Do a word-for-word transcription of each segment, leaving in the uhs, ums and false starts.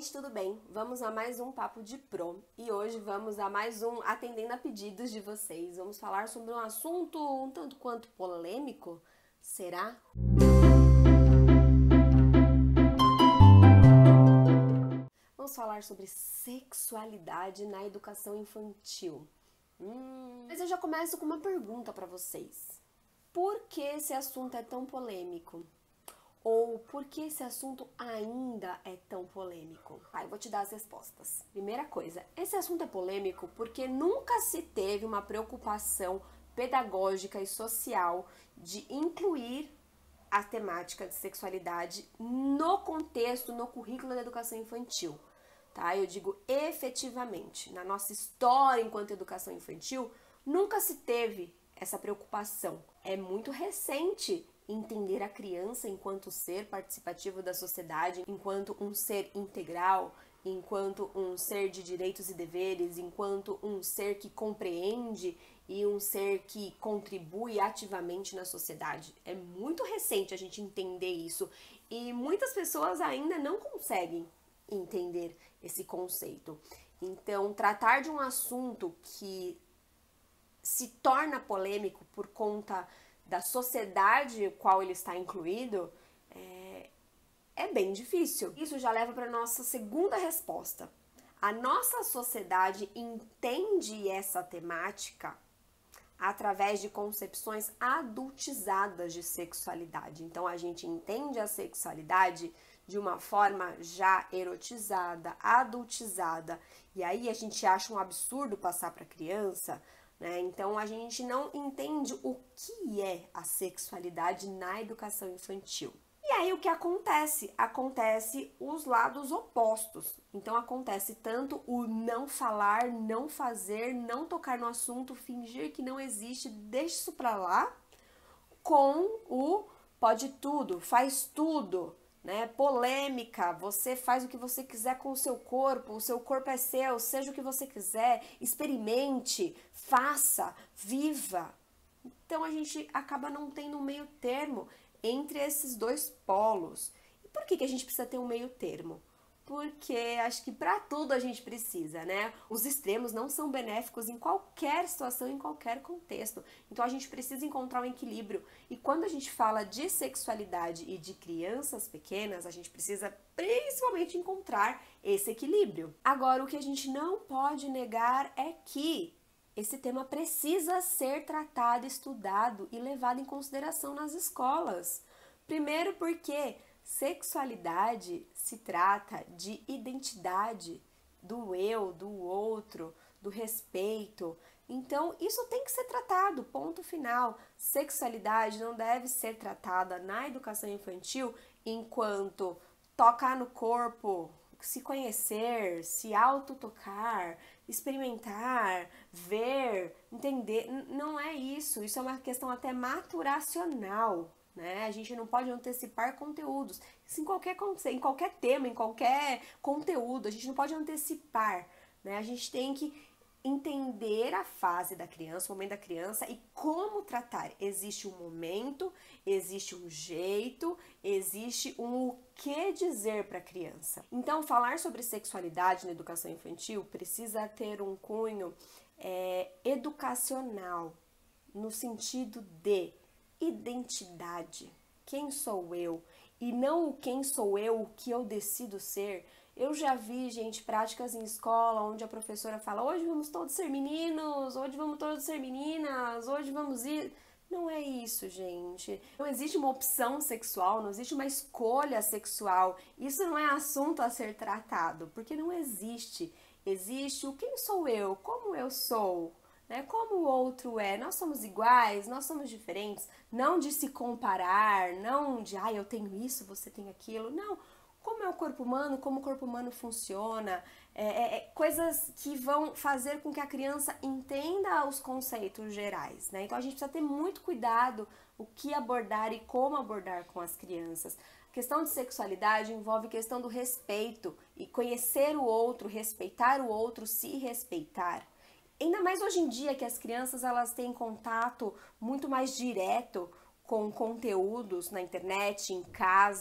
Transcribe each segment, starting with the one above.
gente, tudo bem? Vamos a mais um Papo de Pro e hoje vamos a mais um Atendendo a Pedidos de vocês. Vamos falar sobre um assunto um tanto quanto polêmico, será? Vamos falar sobre sexualidade na educação infantil. Hum, mas eu já começo com uma pergunta para vocês. Por que esse assunto é tão polêmico? Ou por que esse assunto ainda é tão polêmico? Ah, eu vou te dar as respostas. Primeira coisa, esse assunto é polêmico porque nunca se teve uma preocupação pedagógica e social de incluir a temática de sexualidade no contexto, no currículo da educação infantil. Tá? Eu digo efetivamente, na nossa história enquanto educação infantil, nunca se teve essa preocupação. É muito recente entender a criança enquanto ser participativo da sociedade, enquanto um ser integral, enquanto um ser de direitos e deveres, enquanto um ser que compreende e um ser que contribui ativamente na sociedade. É muito recente a gente entender isso e muitas pessoas ainda não conseguem entender esse conceito. Então, tratar de um assunto que se torna polêmico por conta da sociedade qual ele está incluído, é, é bem difícil. Isso já leva para a nossa segunda resposta. A nossa sociedade entende essa temática através de concepções adultizadas de sexualidade. Então, a gente entende a sexualidade de uma forma já erotizada, adultizada. E aí a gente acha um absurdo passar para a criança, né? Então, a gente não entende o que é a sexualidade na educação infantil. E aí, o que acontece? Acontece os lados opostos. Então, acontece tanto o não falar, não fazer, não tocar no assunto, fingir que não existe, deixa isso pra lá, com o pode tudo, faz tudo, né? Polêmica, você faz o que você quiser com o seu corpo, o seu corpo é seu, seja o que você quiser, experimente, faça, viva. Então a gente acaba não tendo um meio termo entre esses dois polos. E por que que a gente precisa ter um meio termo? Porque acho que para tudo a gente precisa, né? Os extremos não são benéficos em qualquer situação, em qualquer contexto. Então a gente precisa encontrar um equilíbrio. E quando a gente fala de sexualidade e de crianças pequenas, a gente precisa principalmente encontrar esse equilíbrio. Agora, o que a gente não pode negar é que esse tema precisa ser tratado, estudado e levado em consideração nas escolas. Primeiro porque sexualidade se trata de identidade, do eu, do outro, do respeito. Então, isso tem que ser tratado, ponto final. Sexualidade não deve ser tratada na educação infantil enquanto tocar no corpo, se conhecer, se autotocar, experimentar, ver, entender. Não é isso, isso é uma questão até maturacional. Né? A gente não pode antecipar conteúdos. Isso em qualquer, em qualquer tema, em qualquer conteúdo, a gente não pode antecipar. Né? A gente tem que entender a fase da criança, o momento da criança e como tratar. Existe um momento, existe um jeito, existe um o que dizer para a criança. Então, falar sobre sexualidade na educação infantil precisa ter um cunho é, educacional, no sentido de identidade, quem sou eu, e não o quem sou eu, o que eu decido ser. Eu já vi, gente, práticas em escola onde a professora fala, hoje vamos todos ser meninos, hoje vamos todos ser meninas, hoje vamos ir... Não é isso, gente. Não existe uma opção sexual, não existe uma escolha sexual. Isso não é assunto a ser tratado, porque não existe. Existe o quem sou eu, como eu sou, né? Como o outro é. Nós somos iguais, nós somos diferentes. Não de se comparar, não de, ah, eu tenho isso, você tem aquilo. Não. Como é o corpo humano, como o corpo humano funciona, é, é, é, coisas que vão fazer com que a criança entenda os conceitos gerais, né? Então a gente precisa ter muito cuidado o que abordar e como abordar com as crianças. A questão de sexualidade envolve questão do respeito e conhecer o outro, respeitar o outro, se respeitar. Ainda mais hoje em dia que as crianças elas têm contato muito mais direto com conteúdos na internet, em casa.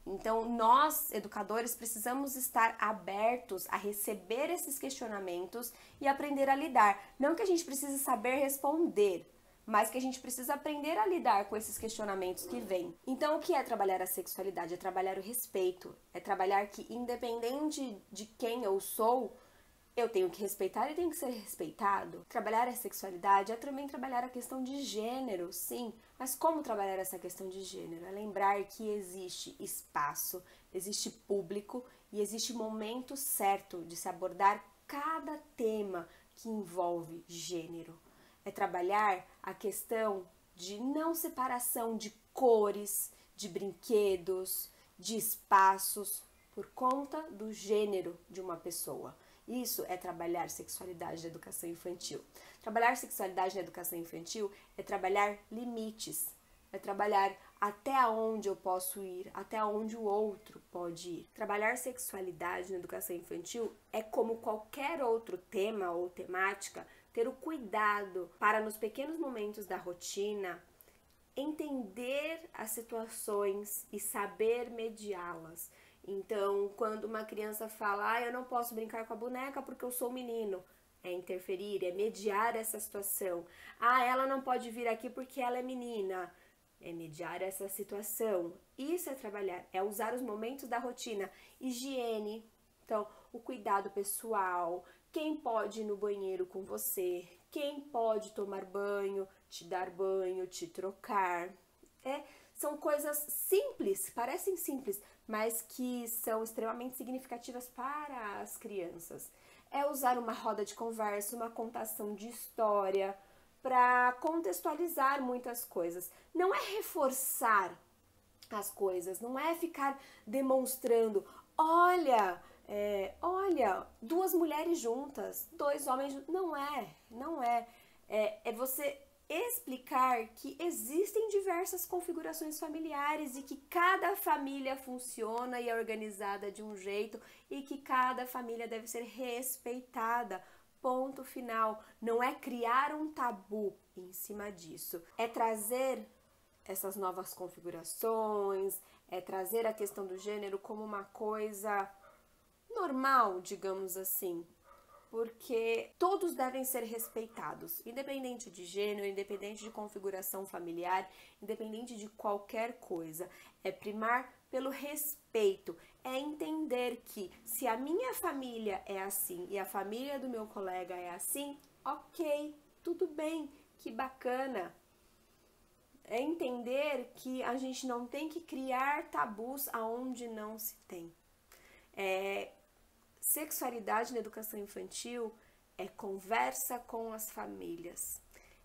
Então, nós, educadores, precisamos estar abertos a receber esses questionamentos e aprender a lidar. Não que a gente precise saber responder, mas que a gente precisa aprender a lidar com esses questionamentos que vêm. Então, o que é trabalhar a sexualidade? É trabalhar o respeito, é trabalhar que, independente de quem eu sou, eu tenho que respeitar e tenho que ser respeitado. Trabalhar a sexualidade é também trabalhar a questão de gênero, sim. Mas como trabalhar essa questão de gênero? É lembrar que existe espaço, existe público e existe momento certo de se abordar cada tema que envolve gênero. É trabalhar a questão de não separação de cores, de brinquedos, de espaços, por conta do gênero de uma pessoa. Isso é trabalhar sexualidade na educação infantil. Trabalhar sexualidade na educação infantil é trabalhar limites, é trabalhar até onde eu posso ir, até onde o outro pode ir. Trabalhar sexualidade na educação infantil é, como qualquer outro tema ou temática, ter o cuidado para, nos pequenos momentos da rotina, entender as situações e saber mediá-las. Então, quando uma criança fala, ah, eu não posso brincar com a boneca porque eu sou menino, é interferir, é mediar essa situação. Ah, ela não pode vir aqui porque ela é menina, é mediar essa situação. Isso é trabalhar, é usar os momentos da rotina. Higiene, então, o cuidado pessoal, quem pode ir no banheiro com você, quem pode tomar banho, te dar banho, te trocar. É, são coisas simples, parecem simples, mas que são extremamente significativas para as crianças. É usar uma roda de conversa, uma contação de história, para contextualizar muitas coisas. Não é reforçar as coisas, não é ficar demonstrando, olha, é, olha, duas mulheres juntas, dois homens juntos. Não é, não é. É, é você explicar que existem diversas configurações familiares e que cada família funciona e é organizada de um jeito e que cada família deve ser respeitada. Ponto final. Não é criar um tabu em cima disso. É trazer essas novas configurações, é trazer a questão do gênero como uma coisa normal, digamos assim. Porque todos devem ser respeitados, independente de gênero, independente de configuração familiar, independente de qualquer coisa. É primar pelo respeito, é entender que se a minha família é assim e a família do meu colega é assim, ok, tudo bem, que bacana. É entender que a gente não tem que criar tabus aonde não se tem. É... Sexualidade na educação infantil é conversa com as famílias,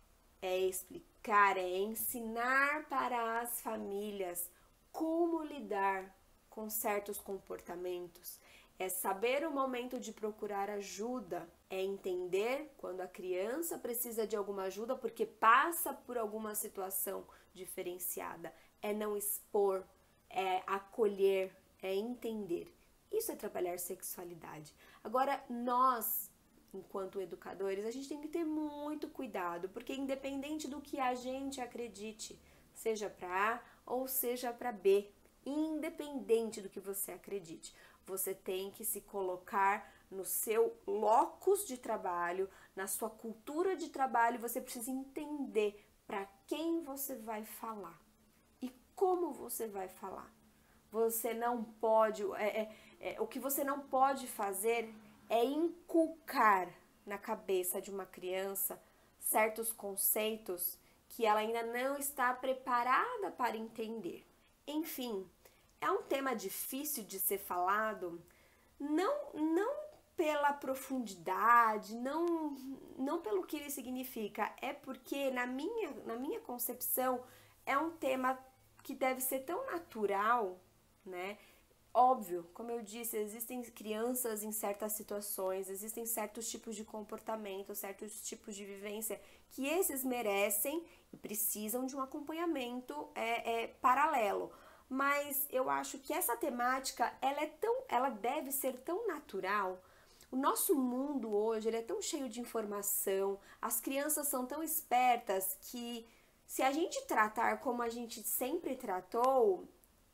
é explicar, é ensinar para as famílias como lidar com certos comportamentos, é saber o momento de procurar ajuda, é entender quando a criança precisa de alguma ajuda porque passa por alguma situação diferenciada, é não expor, é acolher, é entender. Isso é trabalhar sexualidade. Agora, nós, enquanto educadores, a gente tem que ter muito cuidado, porque independente do que a gente acredite, seja para A ou seja para B, independente do que você acredite, você tem que se colocar no seu locus de trabalho, na sua cultura de trabalho, você precisa entender para quem você vai falar e como você vai falar. Você não pode, é, é, é, o que você não pode fazer é inculcar na cabeça de uma criança certos conceitos que ela ainda não está preparada para entender. Enfim, é um tema difícil de ser falado, não, não pela profundidade, não, não pelo que ele significa, é porque na minha, na minha concepção é um tema que deve ser tão natural, né? Óbvio, como eu disse, existem crianças em certas situações, existem certos tipos de comportamento, certos tipos de vivência que esses merecem e precisam de um acompanhamento é, é, paralelo. Mas eu acho que essa temática, ela é tão, ela deve ser tão natural. O nosso mundo hoje, ele é tão cheio de informação, as crianças são tão espertas que se a gente tratar como a gente sempre tratou,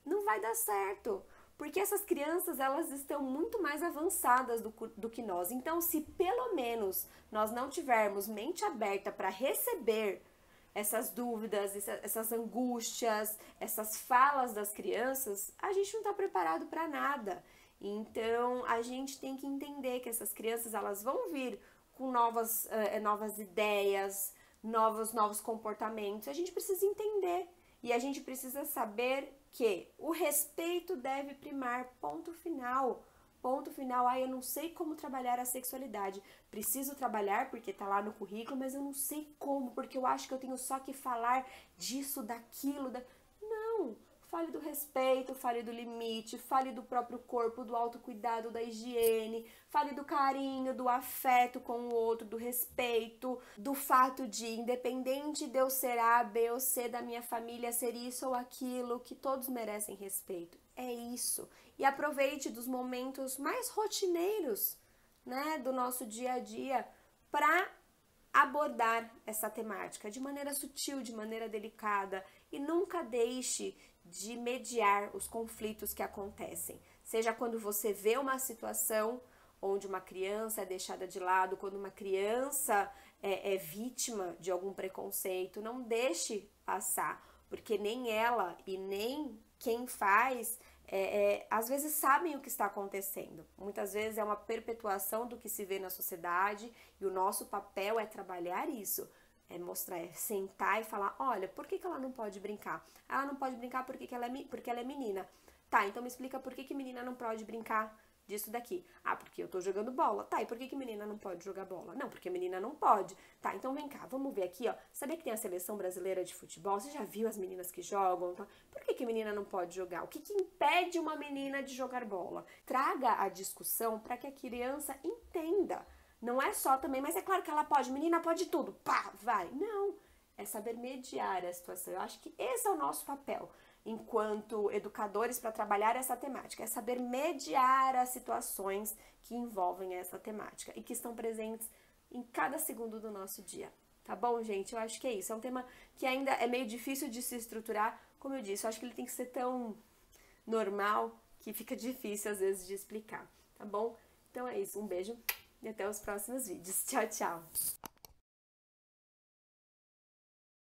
não vai dar certo. Porque essas crianças, elas estão muito mais avançadas do, do que nós. Então, se pelo menos nós não tivermos mente aberta para receber essas dúvidas, essas angústias, essas falas das crianças, a gente não está preparado para nada. Então, a gente tem que entender que essas crianças, elas vão vir com novas, uh, novas ideias, novos, novos comportamentos. A gente precisa entender e a gente precisa saber que o respeito deve primar, ponto final. Ponto final, ah, eu não sei como trabalhar a sexualidade. Preciso trabalhar porque tá lá no currículo, mas eu não sei como, porque eu acho que eu tenho só que falar disso, daquilo, da... Não! Fale do respeito, fale do limite, fale do próprio corpo, do autocuidado, da higiene, fale do carinho, do afeto com o outro, do respeito, do fato de, independente de eu ser A, B ou C da minha família, ser isso ou aquilo, que todos merecem respeito. É isso. E aproveite dos momentos mais rotineiros, né, do nosso dia a dia para abordar essa temática de maneira sutil, de maneira delicada, e nunca deixe de mediar os conflitos que acontecem. Seja quando você vê uma situação onde uma criança é deixada de lado, quando uma criança é, é vítima de algum preconceito, não deixe passar, porque nem ela e nem quem faz, é, é, às vezes sabem o que está acontecendo. Muitas vezes é uma perpetuação do que se vê na sociedade e o nosso papel é trabalhar isso. É mostrar, é sentar e falar, olha, por que, que ela não pode brincar? Ela não pode brincar porque, que ela, é, porque ela é menina. Tá, então me explica por que, que menina não pode brincar disso daqui. Ah, porque eu tô jogando bola. Tá, e por que, que menina não pode jogar bola? Não, porque menina não pode. Tá, então vem cá, vamos ver aqui, ó. Sabia que tem a seleção brasileira de futebol? Você já viu as meninas que jogam? Por que, que menina não pode jogar? O que, que impede uma menina de jogar bola? Traga a discussão para que a criança entenda. Não é só também, mas é claro que ela pode, menina pode tudo, pá, vai. Não, é saber mediar a situação. Eu acho que esse é o nosso papel enquanto educadores para trabalhar essa temática, é saber mediar as situações que envolvem essa temática e que estão presentes em cada segundo do nosso dia. Tá bom, gente? Eu acho que é isso. É um tema que ainda é meio difícil de se estruturar. Como eu disse, eu acho que ele tem que ser tão normal que fica difícil às vezes de explicar, tá bom? Então é isso. Um beijo. E até os próximos vídeos. Tchau, tchau!